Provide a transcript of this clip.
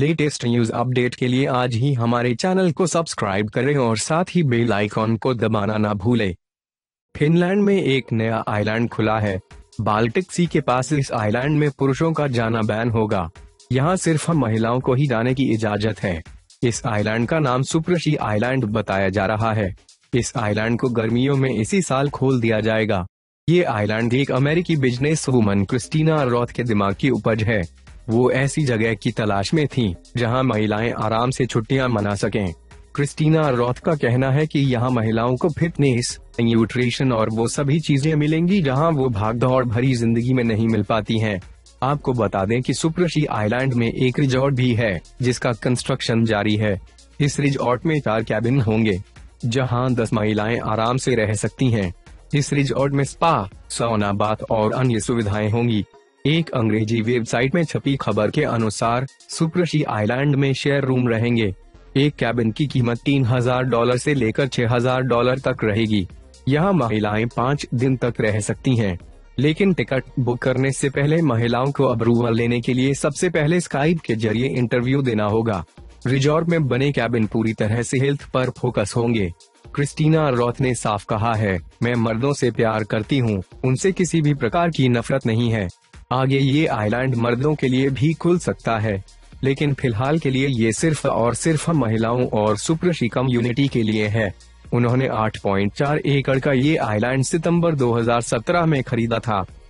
Latest news update के लिए आज ही हमारे चैनल को सब्सक्राइब करें और साथ ही बेल आइकॉन को दबाना ना भूलें। फिनलैंड में एक नया आइलैंड खुला है। बाल्टिक सी के पास इस आइलैंड में पुरुषों का जाना बैन होगा। यहाँ सिर्फ महिलाओं को ही जाने की इजाजत है। इस आइलैंड का नाम सुप्रशी आइलैंड बताया जा रहा है। इस आइलैंड को गर्मियों में इसी साल खोल दिया जाएगा। ये आइलैंड एक अमेरिकी बिजनेस वुमन क्रिस्टीना रॉथ के दिमाग की उपज है। वो ऐसी जगह की तलाश में थीं, जहां महिलाएं आराम से छुट्टियां मना सकें। क्रिस्टीना रॉथ का कहना है कि यहाँ महिलाओं को फिटनेस, न्यूट्रिशन और वो सभी चीजें मिलेंगी जहां वो भागदौड़ भरी जिंदगी में नहीं मिल पाती हैं। आपको बता दें कि सुप्रशी आइलैंड में एक रिजॉर्ट भी है, जिसका कंस्ट्रक्शन जारी है। इस रिजॉर्ट में 4 कैबिन होंगे, जहां 10 महिलाएं आराम से रह सकती हैं। इस रिजॉर्ट में स्पा, सौना, बाथ और अन्य सुविधाएं होंगी। एक अंग्रेजी वेबसाइट में छपी खबर के अनुसार सुप्रशी आइलैंड में शेयर रूम रहेंगे। एक कैबिन की कीमत $3000 से लेकर $6000 तक रहेगी। यहाँ महिलाएं 5 दिन तक रह सकती हैं, लेकिन टिकट बुक करने से पहले महिलाओं को अप्रूवल लेने के लिए सबसे पहले स्काइप के जरिए इंटरव्यू देना होगा। रिजॉर्ट में बने कैबिन पूरी तरह से हेल्थ पर फोकस होंगे। क्रिस्टीना रॉथ ने साफ कहा है, मैं मर्दों से प्यार करती हूँ, उनसे किसी भी प्रकार की नफरत नहीं है। आगे ये आइलैंड मर्दों के लिए भी खुल सकता है, लेकिन फिलहाल के लिए ये सिर्फ और सिर्फ महिलाओं और सुप्रशी कम्युनिटी के लिए है। उन्होंने 8.4 एकड़ का ये आइलैंड सितंबर 2017 में खरीदा था।